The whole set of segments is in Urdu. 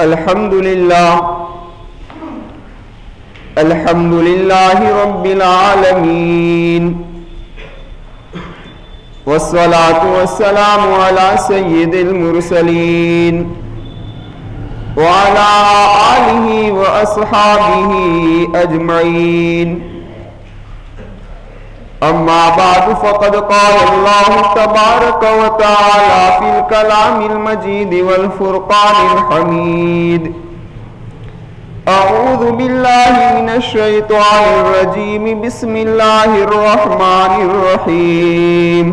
الحمد لله رب العالمين والصلاة والسلام على سيد المرسلين وعلى آله وأصحابه أجمعين أما بعد فقد قال الله تبارك وتعالى في الكلام المجيد والفرقان الحميد أعوذ بالله من الشيطان الرجيم بسم الله الرحمن الرحيم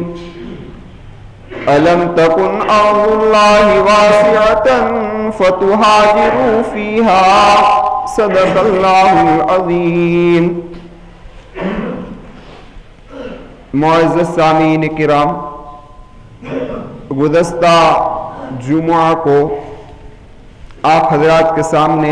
ألم تكن أرض الله واسعة فتهاجروا فيها صدق الله العظيم. معزز سامعین کرام، گزشتہ جمعہ کو آپ حضرات کے سامنے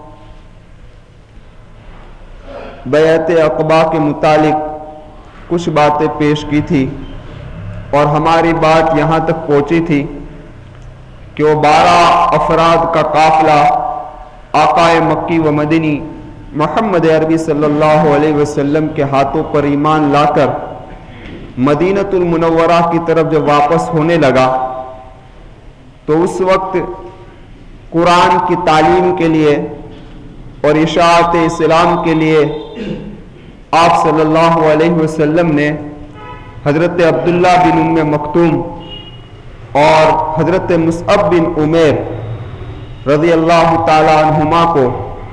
بیعت عقبہ کے متعلق کچھ باتیں پیش کی تھی اور ہماری بات یہاں تک پہنچی تھی کہ وہ 12 افراد کا قافلہ آقا مکی و مدنی محمد عربی صلی اللہ علیہ وسلم کے ہاتھوں پر ایمان لا کر مدینہ المنورہ کی طرف جب واپس ہونے لگا تو اس وقت قرآن کی تعلیم کے لیے اور اشاعت اسلام کے لیے آپ صلی اللہ علیہ وسلم نے حضرت عبداللہ بن ام مکتوم اور حضرت مصعب بن عمیر رضی اللہ تعالی عنہما کو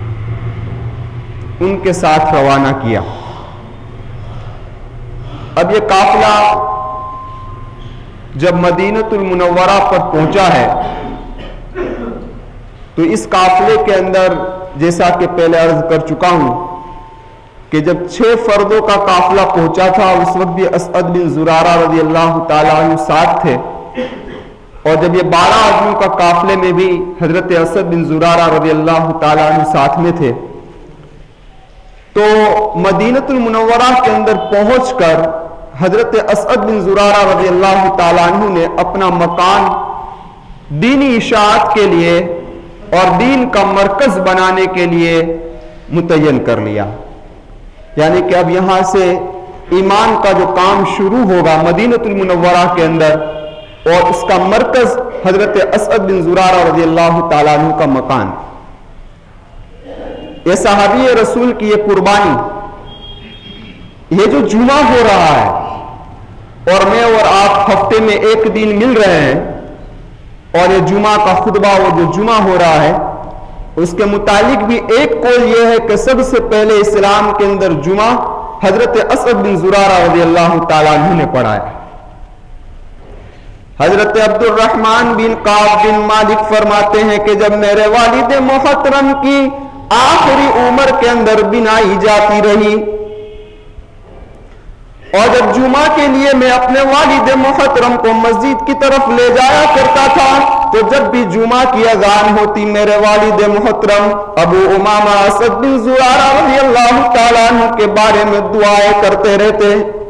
ان کے ساتھ روانہ کیا. اب یہ قافلہ جب مدینہ المنورہ پر پہنچا ہے تو اس قافلے کے اندر جیسا کہ پہلے عرض کر چکا ہوں کہ جب 6 فردوں کا قافلہ پہنچا تھا اس وقت بھی اسعد بن زرارہ رضی اللہ تعالیٰ عنہ ساتھ تھے، اور جب یہ 12 آدمیوں کا قافلے میں بھی حضرت اسعد بن زرارہ رضی اللہ تعالیٰ عنہ ساتھ میں تھے. تو مدینہ المنورہ کے اندر پہنچ کر حضرت اسعد بن زرارہ رضی اللہ تعالیٰ عنہ نے اپنا مکان دینی اشاعت کے لیے اور دین کا مرکز بنانے کے لیے متعین کر لیا. یعنی کہ اب یہاں سے ایمان کا جو کام شروع ہوگا مدینہ المنورہ کے اندر، اور اس کا مرکز حضرت اسعد بن زرارہ رضی اللہ تعالیٰ عنہ کا مکان. یہ صحابی رسول کی یہ قربانی، یہ جو جمعہ ہو رہا ہے اور میں اور آپ ہفتے میں ایک دن مل رہے ہیں، اور یہ جمعہ کا خطبہ وہ جو جمعہ ہو رہا ہے اس کے متعلق بھی ایک قول یہ ہے کہ سب سے پہلے اسلام کے اندر جمعہ حضرت اسعد بن زرارہ رضی اللہ تعالیٰ عنہ نے پڑھایا. حضرت عبد الرحمن بن قعب بن مالک فرماتے ہیں کہ جب میرے والد محترم کی آخری عمر کے اندر بنائی جاتی رہی اور جب جمعہ کے لیے میں اپنے والد محترم کو مسجد کی طرف لے جایا کرتا تھا تو جب بھی جمعہ کی اذان ہوتی میرے والد محترم ابو امامہ اسعد بن زرارہ رضی اللہ تعالیٰ عنہ کے بارے میں دعائیں کرتے رہتے.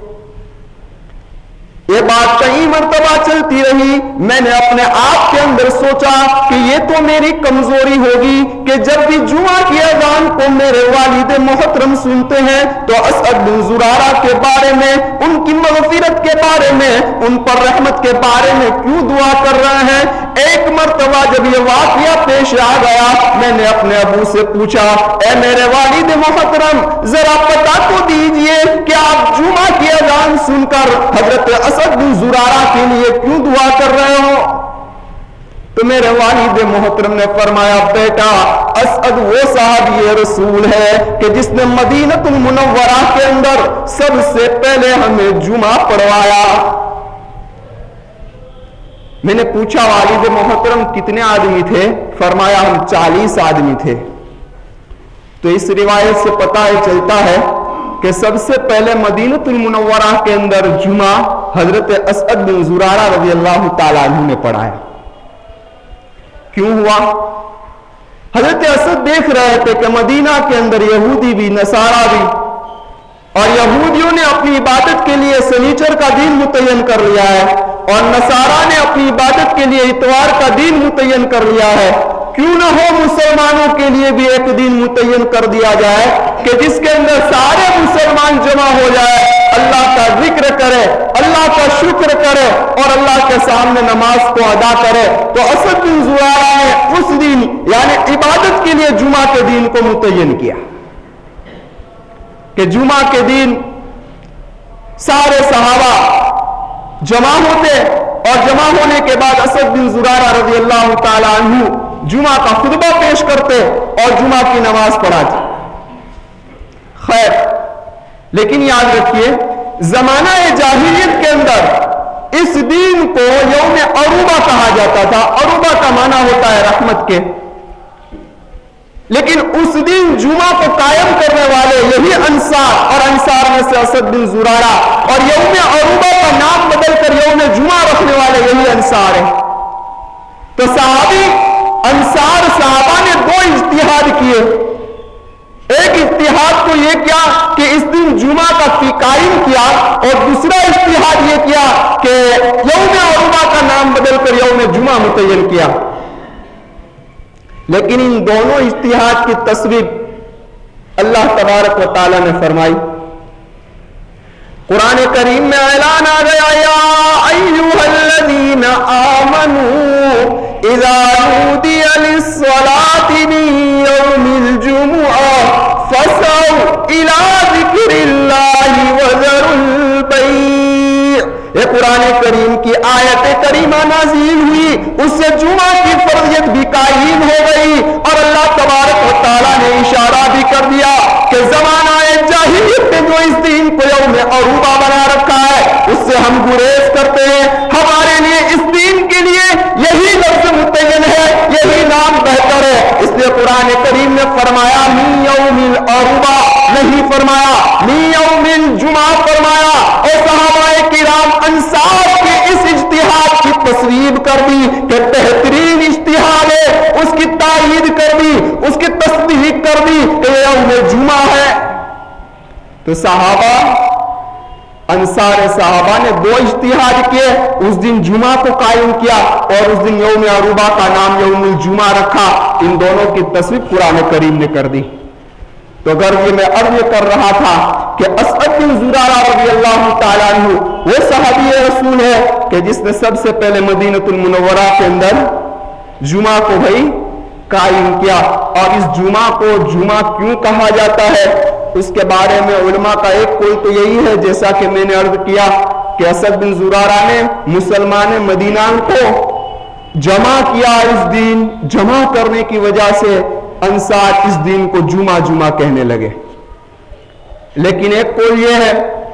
یہ بات کئی مرتبہ چلتی رہی. میں نے اپنے آپ کے اندر سوچا کہ یہ تو میری کمزوری ہوگی کہ جب بھی جمعہ کی اذان کو میرے والد محترم سنتے ہیں تو اسعد بن زرارہ کے بارے میں، ان کی مغفرت کے بارے میں، ان پر رحمت کے بارے میں کیوں دعا کر رہے ہیں. ایک مرتبہ جب یہ واقعہ پیش آ گیا میں نے اپنے ابو سے پوچھا، اے میرے والد محترم ذرا بتا تو دیجئے کہ آپ جمعہ کی اذان سن کر حضرت اسعد بن زرارہ کے لیے کیوں دعا کر رہے ہو؟ تو میرے والد محترم نے فرمایا، بیٹا اسعد وہ صحابی رسول ہے کہ جس نے مدینہ المنورہ کے اندر سب سے پہلے ہمیں جمعہ پڑھوایا. میں نے پوچھا والد محترم کتنے آدمی تھے؟ فرمایا ہم 40 آدمی تھے. تو اس روایت سے پتہ چلتا ہے کہ سب سے پہلے مدینہ المنورہ کے اندر جمعہ حضرت اسعد بن زرارہ رضی اللہ تعالیٰ عنہ نے پڑھایا. کیوں ہوا؟ حضرت اسعد دیکھ رہے تھے کہ مدینہ کے اندر یہودی بھی نصارہ بھی، اور یہودیوں نے اپنی عبادت کے لیے سنیچر کا دن متعین کر لیا ہے اور نصارہ نے اپنی عبادت کے لیے اتوار کا دن متعین کر لیا ہے، کیوں نہ ہو مسلمانوں کے لیے بھی ایک دن متعین کر دیا جائے کہ جس کے اندر سارے مسلمان جمع ہو جائے، اللہ کا ذکر کرے، اللہ کا شکر کرے اور اللہ کے سامنے نماز کو ادا کرے۔ تو اسد بن زرارہ نے اس دن یعنی عبادت کے لیے جمعہ کے دن کو متعین کیا کہ جمعہ کے دن سارے صحابہ جمع ہوتے اور جمع ہونے کے بعد اسد بن زرارہ رضی اللہ تعالی عنہ جمعہ کا خطبہ پیش کرتے اور جمعہ کی نماز پڑھاتے۔ خیر، لیکن یاد رکھیے زمانہ جاہلیت کے اندر اس دین کو یوم عروبہ کہا جاتا تھا۔ عروبہ کا معنی ہوتا ہے رحمت کے، لیکن اس دن جمعہ کو قائم کرنے والے یہی انصار اور انصار میں سے اسد بن زرارہ، اور یوم عروبہ کا نام بدل کر یوم جمعہ رکھنے والے یہی انصار ہیں۔ تو صحابی انصار صحابہ نے دو اجتہاد کیے۔ ایک اجتہاد تو یہ کیا کہ اس دن جمعہ کا قائم کیا، اور دوسرا اجتہاد یہ کیا کہ یوم عروبہ کا نام بدل کر یوم جمعہ متعین کیا۔ لیکن ان دونوں اجتہاد کی تصویب اللہ تبارک و تعالی نے فرمائی۔ قرآن کریم میں اعلان آ گیا، یا ایھا الذین آمنوا اذا نودی للصلاۃ من یوم الجمعہ فاسعوا الی ذکر اللہ وذروا البیع۔ یہ قرآن کریم کی آیت کریمہ نازل ہوئی، اس سے جمعہ کی فرضیت بھی قائم ہو گئی، اور اللہ تبارک و تعالیٰ نے اشارہ بھی کر دیا کہ زمانہ جاہلیت نے جو اس دین کو یوم عروبہ بنا رکھا ہے اس سے ہم گریز کرتے ہیں۔ ہمارے لیے اس دین کے لیے یہی لفظ متعین ہے، یہی نام بہتر ہے۔ اس لیے قرآن کریم نے فرمایا من یوم العروبہ نہیں فرمایا، من یوم الجمعہ فرمایا، اور صحابہ کرام انصار کے اس اجتہاد کی تصویب کر دی کہ بہترین اجتہاد ہے، اس کی تائید کر دی، اس کی تصدیق کر دی کہ یوم جمعہ ہے۔ تو صحابہ انصار صحابہ نے دو اجتہاد کیے، اس دن جمعہ کو قائم کیا اور اس دن یوم عروبہ کا نام یوم الجمعہ رکھا۔ ان دونوں کی تصویب قرآن کریم نے کر دی۔ تو اگر یہ میں عرض کر رہا تھا کہ اسعد بن زرارہ رضی اللہ تعالیٰ عنہ وہ صحابی رسول ہے کہ جس نے سب سے پہلے مدینہ المنورہ کے اندر جمعہ کو بھائی قائم کیا۔ اور اس جمعہ کو جمعہ کیوں کہا جاتا ہے اس کے بارے میں علماء کا ایک قول تو یہی ہے، جیسا کہ میں نے عرض کیا کہ اسد بن زرارہ نے مسلمان مدینہ کو جمع کیا، اس دن جمع کرنے کی وجہ سے انصار اس دن کو جمعہ جمعہ کہنے لگے۔ لیکن ایک قول یہ ہے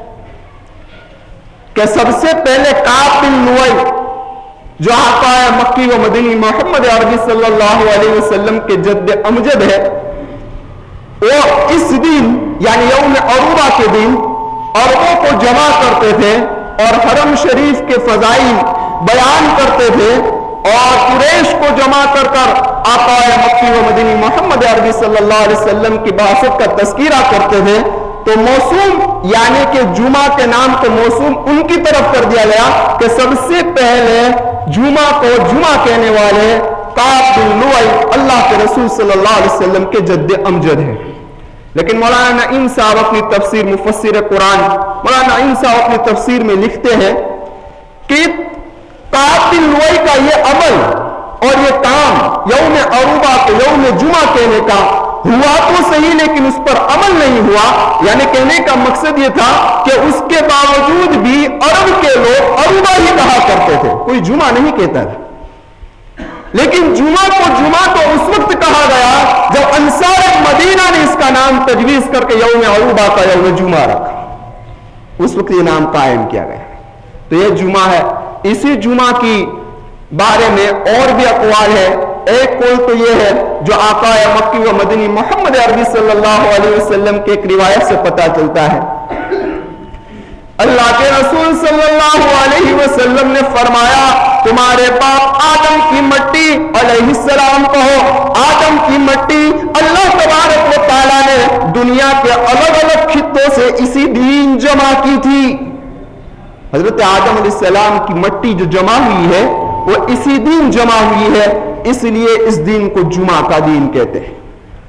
کہ سب سے پہلے کعب بن لؤی جو آقا مکی و مدنی محمد عربی صلی اللہ علیہ وسلم کے جد امجد ہے، وہ اس دن یعنی یوم عروبہ کے دن عربوں کو جمع کرتے تھے اور حرم شریف کے فضائل بیان کرتے تھے، اور قریش کو جمع کر کر آقا مکی و مدنی محمد عربی صلی اللہ علیہ وسلم کی بعثت کا تذکرہ کرتے تھے۔ تو موسوم یعنی کہ جمعہ کے نام کو موسوم ان کی طرف کر دیا گیا کہ سب سے پہلے جمعہ کو جمعہ کہنے والے کعب بن لؤی اللہ کے رسول صلی اللہ علیہ وسلم کے جد امجد ہیں۔ لیکن مولانا نعیم صاحب اپنی تفسیر مفسر قرآن مولانا نعیم صاحب اپنی تفسیر میں لکھتے ہیں کہ کعب بن لؤی کا یہ عمل اور یہ کام یوم عروبہ کو یوم جمعہ کہنے کا ہوا تو صحیح، لیکن اس پر عمل نہیں ہوا۔ یعنی کہنے کا مقصد یہ تھا کہ اس کے باوجود بھی عرب کے لوگ عروبہ ہی کہا کرتے تھے، کوئی جمعہ نہیں کہتا تھا۔ لیکن جمعہ کو جمعہ تو اس وقت کہا گیا جب انصار مدینہ نے اس کا نام تجویز کر کے یوم عروبہ کا یوم جمعہ رکھا، اس وقت یہ نام قائم کیا گیا۔ تو یہ جمعہ ہے۔ اسی جمعہ کی بارے میں اور بھی اقوال ہے۔ ایک قول تو یہ ہے جو آقا مکی و مدنی محمد عربی صلی اللہ علیہ وسلم کے ایک روایت سے پتہ چلتا ہے، اللہ کے رسول صلی اللہ علیہ وسلم نے فرمایا تمہارے باپ آدم کی مٹی علیہ السلام کہو، آدم کی مٹی اللہ تبارک و تعالیٰ نے دنیا کے الگ الگ خطوں سے اسی دن جمع کی تھی۔ حضرت آدم علیہ السلام کی مٹی جو جمع ہوئی ہے وہ اسی دن جمع ہوئی ہے۔ اس لیے اس دین کو جمعہ کا دین کہتے ہیں.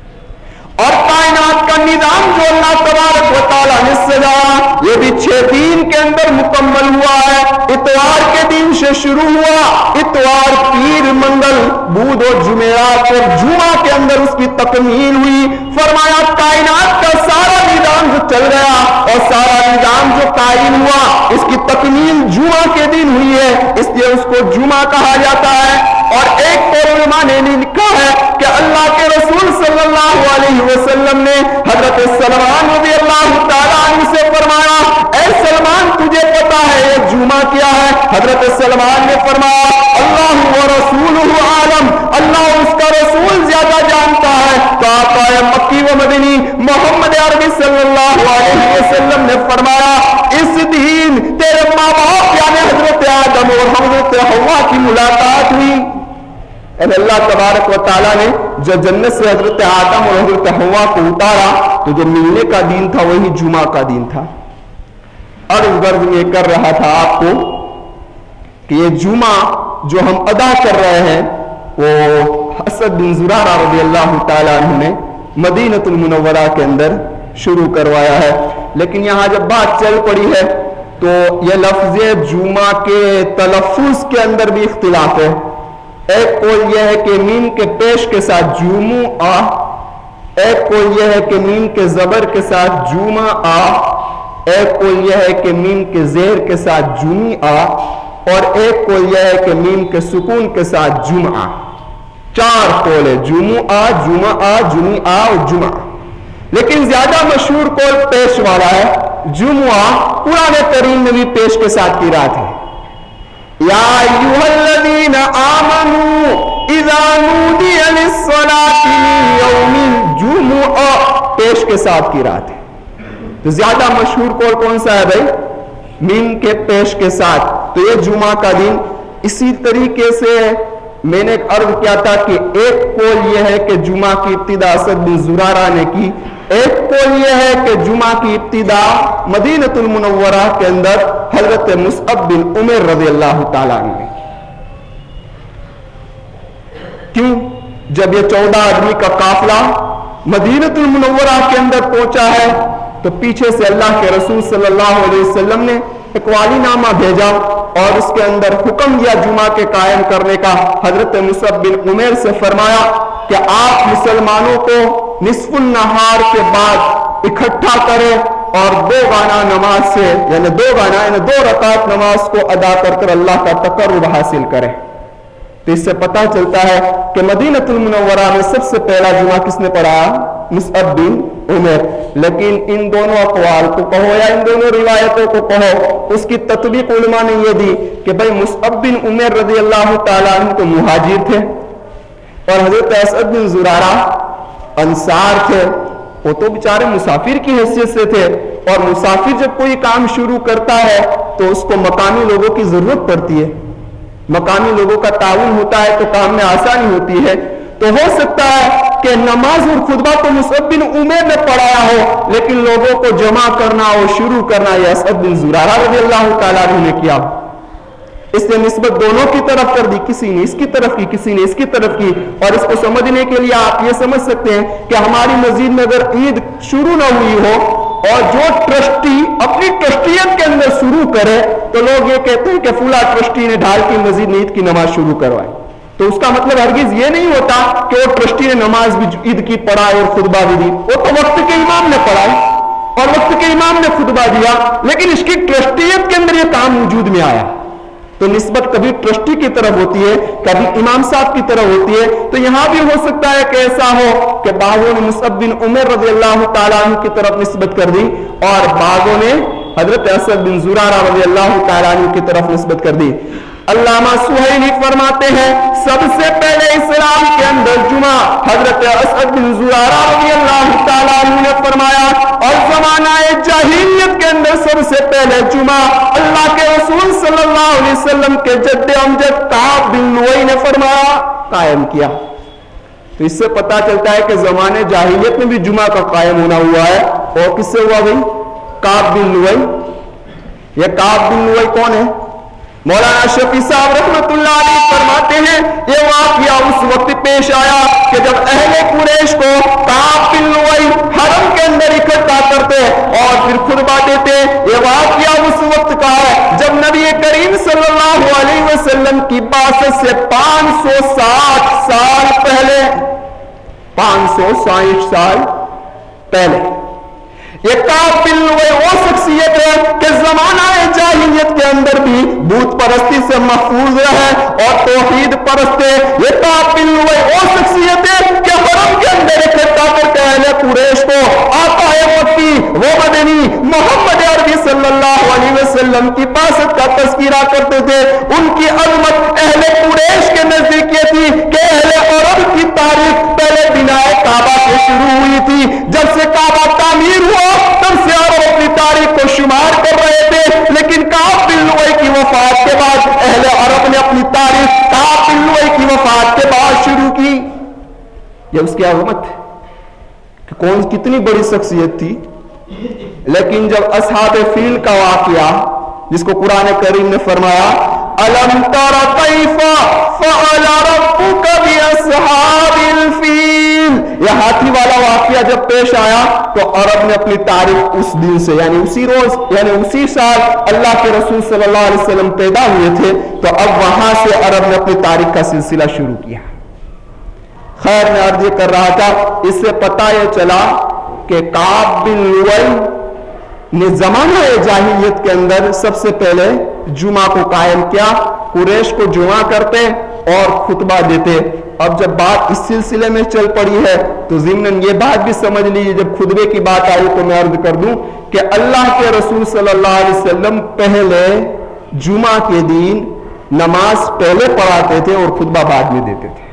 اور کائنات کا نظام جو اللہ تبارک و تعالیٰ نے سجایا یہ بھی 6 دن کے اندر مکمل ہوا ہے. اتوار کے دن سے شروع ہوا، اتوار، پیر، منگل، بدھ اور جمعرات اور جمعہ کے اندر اس کی تکمیل ہوئی. فرمایا کائنات کا سارا نظام جو چل گیا اور سارا نظام جو قائم ہوا اس کی تکمیل جمعہ کے دن ہوئی ہے، اس لیے اس کو جمعہ کہا جاتا ہے. اور ایک علماء نے لکھا ہے کہ اللہ کے رسول صلی اللہ علیہ وسلم نے حضرت سلمان رضی اللہ تعالیٰ عنہ سے فرمایا اے سلمان تجھے پتا ہے یہ جمعہ کیا ہے؟ حضرت سلمان نے فرمایا اللہ و رسولہ عالم، اللہ اس کا رسول زیادہ جانتا ہے. تو آقا مکی و مدنی محمد عربی صلی اللہ علیہ وسلم نے فرمایا اس دن تیرے ماں باپ یعنی حضرت آدم اور حضرت حوا کی ملاقات ہوئی. اللہ تبارک و تعالیٰ نے جو جنت سے حضرت آدم اور حضرت حوا کو اتارا تو جو ملنے کا دن تھا وہی جمعہ کا دن تھا. اور اس غرض میں کر رہا تھا آپ کو کہ یہ جمعہ جو ہم ادا کر رہے ہیں وہ اسد بن زرارہ رضی اللہ تعالیٰ عنہ نے مدینۃ المنورہ کے اندر شروع کروایا ہے. لیکن یہاں جب بات چل پڑی ہے تو یہ لفظ جمعہ کے تلفظ کے اندر بھی اختلاف ہے. ایک قول یہ ہے کہ میم کے پیش کے ساتھ جمعہ، ایک قول یہ ہے کہ میم کے زبر کے ساتھ جمعہ، ایک قول یہ ہے کہ میم کے زیر کے ساتھ جمعہ، اور ایک قول یہ ہے کہ میم کے سکون کے ساتھ جمعہ. 4 قول ہے، جمعہ، جمعہ، جمعہ اور جمعہ. لیکن زیادہ مشہور قول پیش والا ہے. جمعہ قرآن کریم میں بھی پیش کے ساتھ کی رات ہے. یا ایھا الذین آمنوا اذا نودی للصلاۃ من یوم الجمعہ پیش کے ساتھ کی رات ہے. تو زیادہ مشہور قول کون سا ہے بھائی؟ میم کے پیش کے ساتھ. تو یہ جمعہ کا دن اسی طریقے سے میں نے عرض کیا تھا کہ ایک قول یہ ہے کہ جمعہ کی ابتدا اسد بن زرارہ نے کی، ایک قول یہ ہے کہ جمعہ کی ابتدا مدینۃ المنورہ کے اندر حضرت مصعب بن عمیر رضی اللہ تعالیٰ عنہ نے. کیوں؟ جب یہ 14 آدمی کا قافلہ مدینۃ المنورہ کے اندر پہنچا ہے تو پیچھے سے اللہ کے رسول صلی اللہ علیہ وسلم نے ایک والی نامہ بھیجا اور اس کے اندر حکم دیا جمعہ کے قائم کرنے کا. حضرت مصعب بن عمیر سے فرمایا کہ آپ مسلمانوں کو نصف النہار کے بعد اکٹھا کریں اور 2 گانا نماز سے یعنی 2 رکعت نماز کو ادا کر کر اللہ کا تقرب حاصل کریں. تو اس سے پتہ چلتا ہے کہ مدینۃ المنورہ میں سب سے پہلا جمعہ کس نے پڑھا؟ مصعب بن عمیر. لیکن ان دونوں اقوال کو کہو یا ان دونوں روایتوں کو کہو، اس کی تطبیق علماء نے یہ دی کہ بھائی مصعب بن عمیر رضی اللہ تعالیٰ عنہ تو مہاجر تھے اور حضرت اسد بن زرارہ انصار تھے. وہ تو بیچارے مسافر کی حیثیت سے تھے اور مسافر جب کوئی کام شروع کرتا ہے تو اس کو مقامی لوگوں کی ضرورت پڑتی ہے، مقامی لوگوں کا تعاون ہوتا ہے تو کام میں آسانی ہوتی ہے. تو ہو سکتا ہے کہ نماز اور خطبہ تو مصعب بن عمیر نے پڑھایا ہو لیکن لوگوں کو جمع کرنا اور شروع کرنا یہ اسد بن زرارہ رضی اللہ تعالیٰ عنہ نے کیا. اس نے نسبت دونوں کی طرف کر دی، کسی نے اس کی طرف کی کسی نے اس کی طرف کی. اور اس کو سمجھنے کے لیے آپ یہ سمجھ سکتے ہیں کہ ہماری مسجد میں اگر عید شروع نہ ہوئی ہو اور جو ٹرسٹی اپنی ٹرسٹیت کے اندر شروع کرے تو لوگ یہ کہتے ہیں کہ فلاں ٹرسٹی نے ڈھال کی مسجد میں عید کی نماز شروع کروائی. تو اس کا مطلب ہرگز یہ نہیں ہوتا کہ وہ ٹرسٹی نے نماز بھی عید کی پڑھائی اور خطبہ بھی دی. وہ تو وقت کے امام نے پڑھائی اور وقت کے امام نے خطبہ دیا لیکن اس کی ٹرسٹیت کے اندر یہ کام وجود میں آیا. تو نسبت کبھی ٹرسٹی کی طرف ہوتی ہے کبھی امام صاحب کی طرف ہوتی ہے. تو یہاں بھی ہو سکتا ہے کہ ایسا ہو کہ بعضوں نے مصعب بن عمیر رضی اللہ تعالیٰ عنہ کی طرف نسبت کر دی اور بعضوں نے حضرت اسد بن زرارہ رضی اللہ تعالیٰ عنہ کی طرف نسبت کر دی. علامہ سہیلی فرماتے ہیں سب سے پہلے اسلام کے اندر جمعہ حضرت اسد بن زرارہ رضی اللہ تعالیٰ عنہ نے فرمایا اور زمانہ جاہلیت کے اندر سب سے پہلے جمعہ اللہ کے رسول صلی اللہ علیہ وسلم کے جد امجد کعب بن لؤی نے فرمایا قائم کیا. تو اس سے پتا چلتا ہے کہ زمانے جاہلیت میں بھی جمعہ کا قائم ہونا ہوا ہے. اور کس سے ہوا بھائی؟ کعب بن لؤی. یہ کعب بن لؤی کون ہے؟ مولانا شفیع صاحب رحمت اللہ علیہ فرماتے ہیں یہ واقعہ اس وقت پیش آیا کہ جب اہل قریش کو کعب بن لؤی حرم کے اندر اکٹھا کرتے اور پھر خطبہ دیتے. یہ واقعہ اس وقت کا ہے جب نبی کریم صلی اللہ علیہ وسلم کی بعثت سے 560 سال پہلے 560 سال پہلے یہ کعب بن لؤی وہ شخصیت ہے کہ زمانہ جاہلیت کے اندر بھی بت پرستی سے محفوظ رہے اور توحید پرست ہے. یہ کعب بن لؤی وہ شخصیت ہے کہ حرم کے اندر اکٹھا کر کے اہل قریش کو آقا مکی وہ مدنی محمد عربی صلی اللہ علیہ وسلم کی بعثت کا تذکرہ کرتے تھے. ان کی عظمت اہل قریش کے نزدیک یہ تھی کہ اہل عرب کی تاریخ پہلے بنا کعبہ سے شروع ہوئی تھی. جب سے کعبہ تعمیر ہوا تب سے عرب اپنی تاریخ کو شمار کر رہے تھے, لیکن کعب بن لؤی کی وفات کے بعد اہل عرب نے اپنی تاریخ کعب بن لؤی کی وفات کے بعد شروع کی. یہ اس کی عظمت ہے کہ کون کتنی بڑی شخصیت تھی. لیکن جب اصحاب فیل کا واقعہ جس کو قرآن کریم نے فرمایا الم تر کیف فعل ربک باصحاب الفیل, یہ ہاتھی والا واقعہ جب پیش آیا تو عرب نے اپنی تاریخ اس دن سے یعنی اسی روز یعنی اسی سال اللہ کے رسول صلی اللہ علیہ وسلم پیدا ہوئے تھے تو اب وہاں سے عرب نے اپنی تاریخ کا سلسلہ شروع کیا. خیر میں عرض یہ کر رہا تھا اس سے پتہ یہ چلا کہ کعب بن لؤی نے زمانہ جاہلیت کے اندر سب سے پہلے جمعہ کو قائم کیا. قریش کو جمعہ کرتے اور خطبہ دیتے. اب جب بات اس سلسلے میں چل پڑی ہے تو ضمناً یہ بات بھی سمجھ لیجیے جب خطبے کی بات آئی تو میں عرض کر دوں کہ اللہ کے رسول صلی اللہ علیہ وسلم پہلے جمعہ کے دن نماز پہلے پڑھاتے تھے اور خطبہ بعد میں دیتے تھے.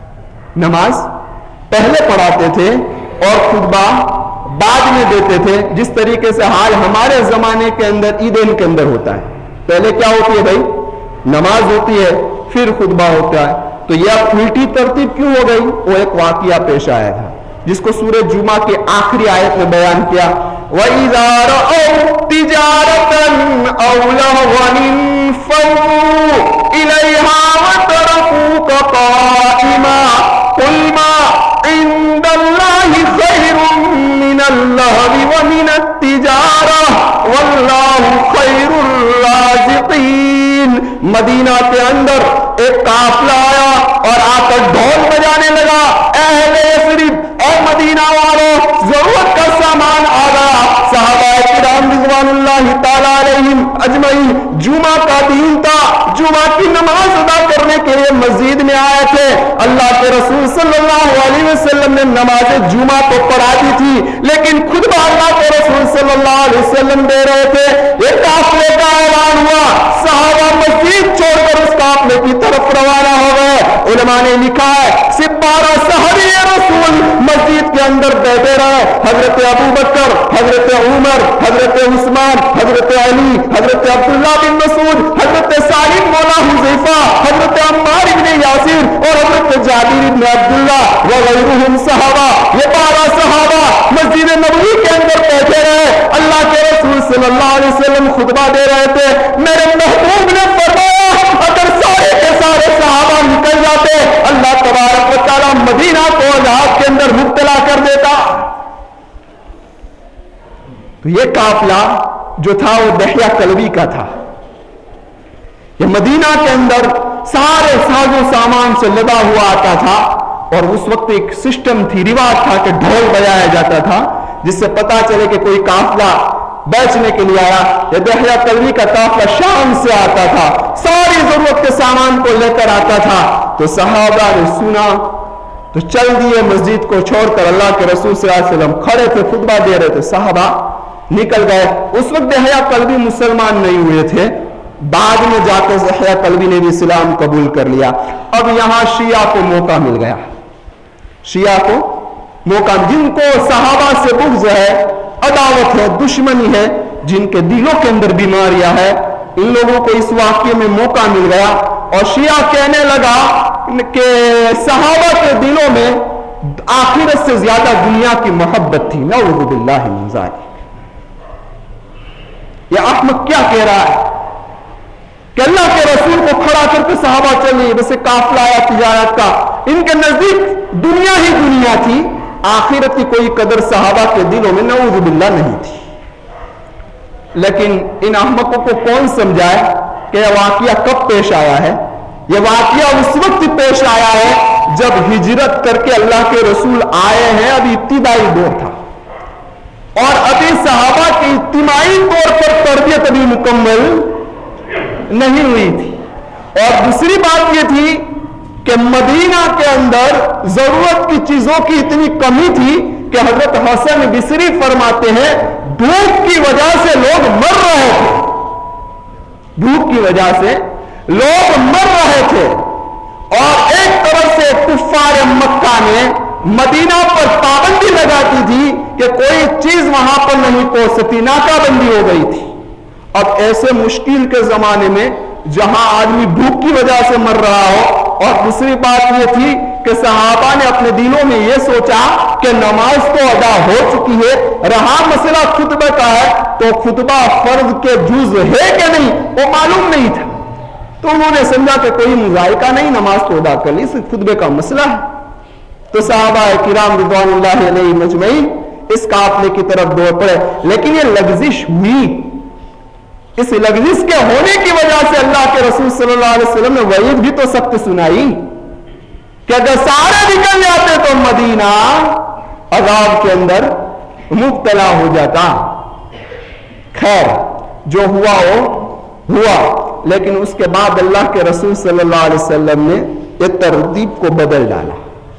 نماز پہلے پڑھاتے تھے اور خطبہ بعد میں دیتے تھے, جس طریقے سے حال ہمارے زمانے کے اندر عیدین کے اندر ہوتا ہے. پہلے کیا ہوتی ہے بھائی, نماز ہوتی ہے پھر خطبہ ہوتا ہے. تو یہ اب الٹی ترتیب کیوں ہو گئی؟ وہ ایک واقعہ پیش آیا تھا جس کو سورہ جمعہ کے آخری آیت میں بیان کیا وَإِذَا رَأَوْا تِجَارَةً أَوْ لَهْوًا انفَضُّوا إِلَيْهَا وَتَرَكُوكَ قَائِمًا قُلْ مَا عِندَ اللَّهِ خَيْرٌ مِّنَ اللَّهْوِ وَمِنَ التِّجَارَةِ وَاللَّهُ خَيْرُ الرَّازِقِينَ. مدینہ کے اندر ایک قافلہ آیا اور آ کر ڈھول بجانے لگا. اہل یثرب اور مدینہ والوں ضرورت کا سامان آ گیا. صحابہ کرام رضوان اللہ تعالی علیہم اجمعین جمعہ کا دن تھا, جمعہ کی نماز ادا کرنے کے لیے مسجد میں آئے تھے. اللہ کے رسول صلی اللہ علیہ وسلم نے نماز جمعہ تو پڑھا دی تھی لیکن خطبہ اللہ کے رسول صلی اللہ علیہ وسلم دے رہے تھے. ایک قافلے کا اعلان ہوا, صحابہ مسجد چھوڑ کر اس قافلے کی طرف روانہ ہو گئے. علماء نے لکھا ہے 12 صحابی رسول مسجد کے اندر بیٹھے رہے. حضرت ابو بکر, حضرت عمر, حضرت عثمان, حضرت علی, حضرت عبداللہ بن مسعود, حضرت سالم مولا حذیفہ, حضرت عمار بن یاسر اور حضرت جابر بن عبداللہ وغیرہم صحابہ. یہ 12 صحابہ مسجد نبوی کے اندر بیٹھے رہے. اللہ کے رسول صلی اللہ علیہ وسلم خطبہ دے رہے تھے. میرے محبوب نے فرمایا اگر سارے کے سارے صحابہ نکل جاتے اللہ تبارک و تعالی مدینہ کو عذاب کے اندر مبتلا کر دیتا. تو یہ قافلہ جو تھا وہ دحیہ کلبی کا تھا. یہ مدینہ کے اندر سارے ساز و سامان سے لدا ہوا آتا تھا اور اس وقت ایک سسٹم تھی, رواج تھا کہ ڈھول بجایا جاتا تھا جس سے پتا چلے کہ کوئی قافلہ بیچنے کے لیے آیا. یہ دحیہ کلبی کا قافلہ شام سے آتا تھا, ساری ضرورت کے سامان کو لے کر آتا تھا. تو صحابہ نے سنا تو چل دیے مسجد کو چھوڑ کر. اللہ کے رسول صلی اللہ علیہ وسلم کھڑے تھے, خطبہ دے رہے تھے, صحابہ نکل گئے. اس وقت دحیہ کلبی مسلمان نہیں ہوئے تھے, بعد میں جا کر دحیہ کلبی نے بھی اسلام قبول کر لیا. اب یہاں شیعہ کو موقع مل گیا, شیعہ کو موقع, جن کو صحابہ سے بغض ہے, عداوت ہے, دشمنی ہے, جن کے دلوں کے اندر بیماریاں ہے, ان لوگوں کو اس واقعے میں موقع مل گیا اور شیعہ کہنے لگا کہ صحابہ کے دلوں میں آخرت سے زیادہ دنیا کی محبت تھی. نعوذ باللہ من ذالک. یہ احمق کیا کہہ رہا ہے کہ اللہ کے رسول کو کھڑا کر کے صحابہ چلیے، ویسے قافلہ آیا تجارت کا، ان کے نزدیک دنیا ہی دنیا تھی، آخرت کی کوئی قدر صحابہ کے دلوں میں نعوذ باللہ نہیں تھی۔ لیکن ان احمقوں کو کون سمجھائے کہ یہ واقعہ کب پیش آیا ہے؟ یہ واقعہ اس وقت پیش آیا ہے جب ہجرت کر کے اللہ کے رسول آئے ہیں، ابھی ابتدائی دور تھا اور ابھی صحابہ کی اجتماعی طور پر تربیت ابھی مکمل نہیں ہوئی تھی۔ اور دوسری بات یہ تھی کہ مدینہ کے اندر ضرورت کی چیزوں کی اتنی کمی تھی کہ حضرت حسن بصری فرماتے ہیں بھوک کی وجہ سے لوگ مر رہے تھے، بھوک کی وجہ سے لوگ مر رہے تھے۔ اور ایک طرف سے کفار مکہ نے مدینہ پر پابندی لگاتی تھی کہ کوئی چیز وہاں پر نہیں پہنچ سکتی، ناکہ بندی ہو گئی تھی۔ اب ایسے مشکل کے زمانے میں جہاں آدمی بھوک کی وجہ سے مر رہا ہو، اور دوسری بات یہ تھی کہ صحابہ نے اپنے دلوں میں یہ سوچا کہ نماز تو ادا ہو چکی ہے، رہا مسئلہ خطبہ کا ہے تو خطبہ فرض کے جز ہے کہ نہیں وہ معلوم نہیں تھا، تو انہوں نے سمجھا کہ کوئی مذائقہ نہیں، نماز تو ادا کر لی، صرف خطبے کا مسئلہ ہے۔ تو صحابہ کرام رضوان اللہ علیہ مجمعین اس قافلے کی طرف دوڑ پڑے، لیکن یہ لغزش ہوئی، اس لغزش کے ہونے کی وجہ سے اللہ کے رسول صلی اللہ علیہ وسلم نے وعید بھی تو سخت سنائی کہ اگر سارے نکل جاتے تو مدینہ عذاب کے اندر مبتلا ہو جاتا۔ خیر جو ہوا وہ ہوا، لیکن اس کے بعد اللہ کے رسول صلی اللہ علیہ وسلم نے یہ ترتیب کو بدل ڈالا۔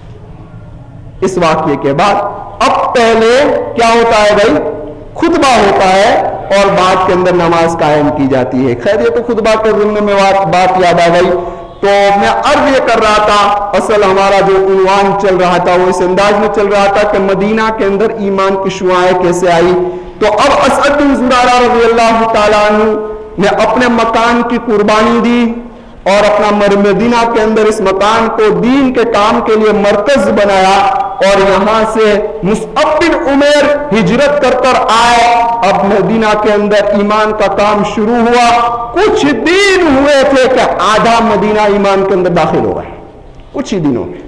اس واقعے کے بعد اب پہلے کیا ہوتا ہے بھائی؟ خطبہ ہوتا ہے اور بعد کے اندر نماز قائم کی جاتی ہے۔ خیر یہ تو خطبہ کے ضمن میں بات یاد آ گئی، تو میں عرض یہ کر رہا تھا، اصل ہمارا جو عنوان چل رہا تھا وہ اس انداز میں چل رہا تھا کہ مدینہ کے اندر ایمان کی شعاعیں کیسے آئی۔ تو اب اسعد بن زرارہ رضی اللہ تعالیٰ عنہ نے اپنے مکان کی قربانی دی اور اپنا مدینہ کے اندر اس مکان کو دین کے کام کے لیے مرکز بنایا، اور یہاں سے مصعب بن عمیر ہجرت کر کر آئے۔ اب مدینہ کے اندر ایمان کا کام شروع ہوا، کچھ دن ہوئے تھے کہ آدھا مدینہ ایمان کے اندر داخل ہو گئے، کچھ ہی دنوں میں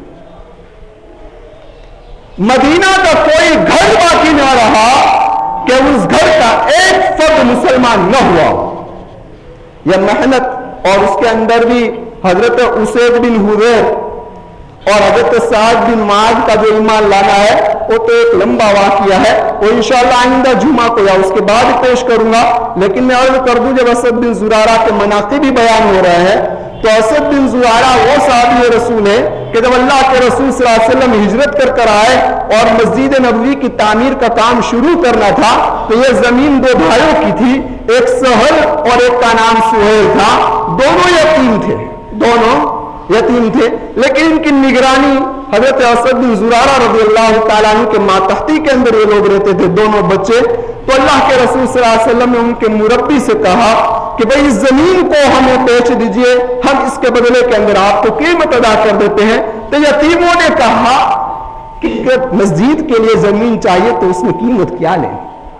مدینہ کا کوئی گھر باقی نہ رہا کہ اس گھر کا ایک فرد مسلمان نہ ہوا۔ یہ محنت، اور اس کے اندر بھی حضرت اسید بن حضیر اور حضرت سعد بن معاذ کا جو ایمان لانا ہے وہ تو ایک لمبا واقعہ ہے، وہ انشاءاللہ آئندہ جمعہ کو یا اس کے بعد پیش کروں گا۔ لیکن میں عرض کر دوں جب اسد بن زرارہ کے مناقب بھی بیان ہو رہے ہیں تو اسد بن زرارہ وہ صحابی رسول ہے کہ جب اللہ کے رسول صلی اللہ علیہ وسلم ہجرت کر کر آئے اور مسجد نبوی کی تعمیر کا کام شروع کرنا تھا تو یہ زمین دو بھائیوں کی تھی، ایک سہل اور ایک کا نام سہیل تھا، دونوں یتیم تھے، دونوں یتیم تھے، لیکن ان کی نگرانی حضرت اسد بن زرارہ رضی اللہ تعالیٰ عنہ کے ماتحتی کے اندر یہ لوگ رہتے تھے، دونوں بچے۔ تو اللہ کے رسول صلی اللہ علیہ وسلم نے ان کے مربی سے کہا کہ بھئی اس زمین کو ہمیں بیچ دیجئے، ہم اس کے بدلے کے اندر آپ کو قیمت ادا کر دیتے ہیں۔ تو یتیموں نے کہا کہ مسجد کے لیے زمین چاہیے تو اس میں قیمت کیا لیں،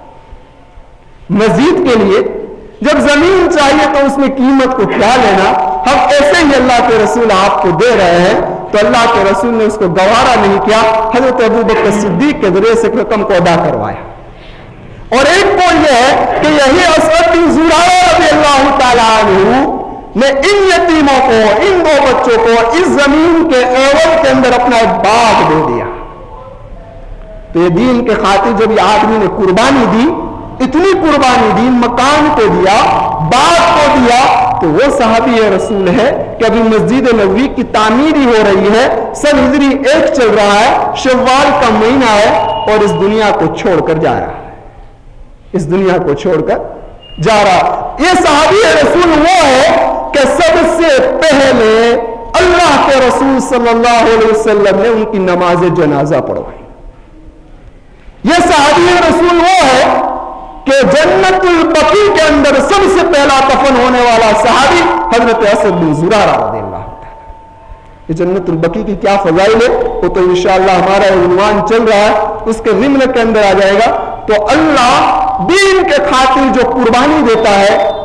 مسجد کے لیے جب زمین چاہیے تو اس میں قیمت کو کیا لینا، ہم ایسے ہی اللہ کے رسول آپ کو دے رہے ہیں۔ تو اللہ کے رسول نے اس کو گوارا نہیں کیا، حضرت ابوبکر صدیق کے ذریعے سے رقم کو ادا کروایا۔ اور ایک قول یہ ہے کہ یہی اسعد بن زرارہ رضی اللہ تعالیٰ عنہ نے ان یتیموں کو، ان دو بچوں کو اس زمین کے عوض کے اندر اپنا ایک باغ دے دیا۔ تو یہ دین کے خاطر جب یہ آدمی نے قربانی دی، اتنی قربانی دی، مکان کو دیا، باغ کو دیا، تو وہ صحابی رسول ہے کہ ابھی مسجد نبوی کی تعمیر ہی ہو رہی ہے، سن ہجری 1 چل رہا ہے، شوال کا مہینہ ہے، اور اس دنیا کو چھوڑ کر جا رہا ہے، اس دنیا کو چھوڑ کر جا رہا۔ یہ صحابی رسول وہ ہے کہ سب سے پہلے اللہ کے رسول صلی اللہ علیہ وسلم نے ان کی نماز جنازہ پڑھوائی۔ یہ صحابی رسول وہ ہے کہ جنت البقیع کے اندر سب سے پہلا دفن ہونے والا صحابی حضرت اسد بن زرارہ رضی اللہ تعالیٰ۔ یہ جنت البقیع کی کیا فضائل ہے وہ تو انشاءاللہ ہمارا عنوان چل رہا ہے، اس کے ضمن کے اندر آ جائے گا۔ تو اللہ دین کے خاطر جو قربانی دیتا ہے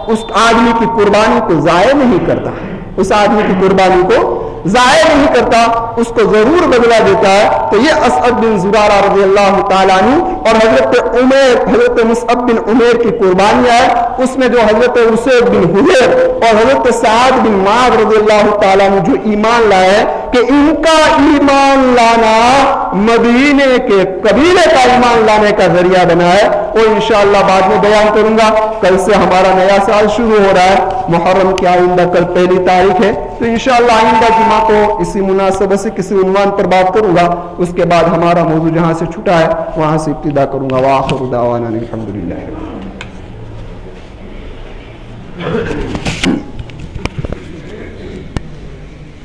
اس آدمی کی قربانی کو ضائع نہیں کرتا، اس آدمی کی قربانی کو ضائع نہیں کرتا، اس کو ضرور بدلہ دیتا ہے۔ تو یہ اسعد بن زرارہ رضی اللہ تعالیٰ عنہ اور حضرت مصعب بن عمیر کی قربانیاں ہے، اس میں جو حضرت اسید بن حضیر اور حضرت سعد بن معاذ رضی اللہ تعالیٰ عنہ جو ایمان لائے ہیں کہ ان کا ایمان لانا مدینے کے قبیلے کا ایمان لانے کا ذریعہ بنا ہے، وہ انشاءاللہ بعد میں بیان کروں گا۔ کل سے ہمارا نیا سال شروع ہو رہا ہے، محرم کی آئندہ کل 1 تاریخ ہے، تو انشاءاللہ آئندہ جمعہ کو اسی مناسبت سے کسی عنوان پر بات کروں گا، اس کے بعد ہمارا موضوع جہاں سے چھٹا ہے وہاں سے ابتدا کروں گا۔ وآخر دعوانا الحمدللہ۔